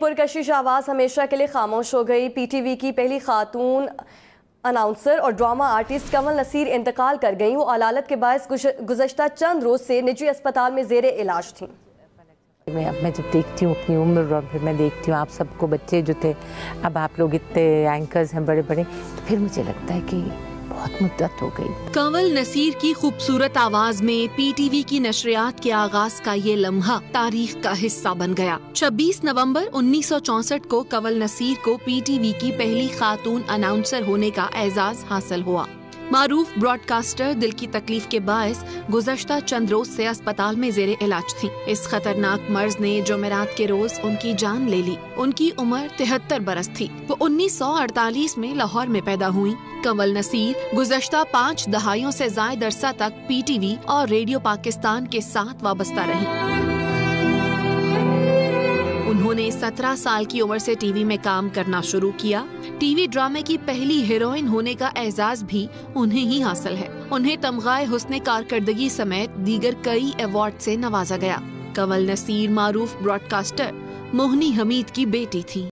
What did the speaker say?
पुरकशिश आवाज़ हमेशा के लिए खामोश हो गई। पीटीवी की पहली खातून अनाउंसर और ड्रामा आर्टिस्ट कंवल नसीर इंतकाल कर गईं। वो अलालत के बायस गुज़श्ता चंद रोज़ से निजी अस्पताल में ज़ेरे इलाज थीं। मैं जब देखती हूँ अपनी उम्र और फिर मैं देखती हूँ आप सबको, बच्चे जो थे, अब आप लोग इतने एंकर्स हैं बड़े बड़े, तो फिर मुझे लगता है कि बहुत मुद्दत हो गई। कंवल नसीर की खूबसूरत आवाज में पीटीवी की नशरियात के आगाज का ये लम्हा तारीख का हिस्सा बन गया। 26 नवंबर 1964 को कंवल नसीर को पीटीवी की पहली खातून अनाउंसर होने का एजाज हासिल हुआ। मारूफ ब्रॉडकास्टर दिल की तकलीफ के बायस गुज़श्ता चंद रोज से अस्पताल में ज़ेरे इलाज थी। इस खतरनाक मर्ज ने जुमेरात के रोज उनकी जान ले ली। उनकी उम्र 73 बरस थी। वो 1948 में लाहौर में पैदा हुई। कंवल नसीर गुज़श्ता 5 दहाइयों से ज़ायद अरसा तक पीटीवी और रेडियो पाकिस्तान के साथ वाबस्ता रही। उन्होंने 17 साल की उम्र से टीवी में काम करना शुरू किया। टीवी ड्रामे की पहली हीरोइन होने का एजाज भी उन्हें ही हासिल है। उन्हें तमगाए हुस्ने कारकर्दगी समेत दीगर कई अवार्ड से नवाजा गया। कंवल नसीर मारूफ ब्रॉडकास्टर मोहनी हमीद की बेटी थी।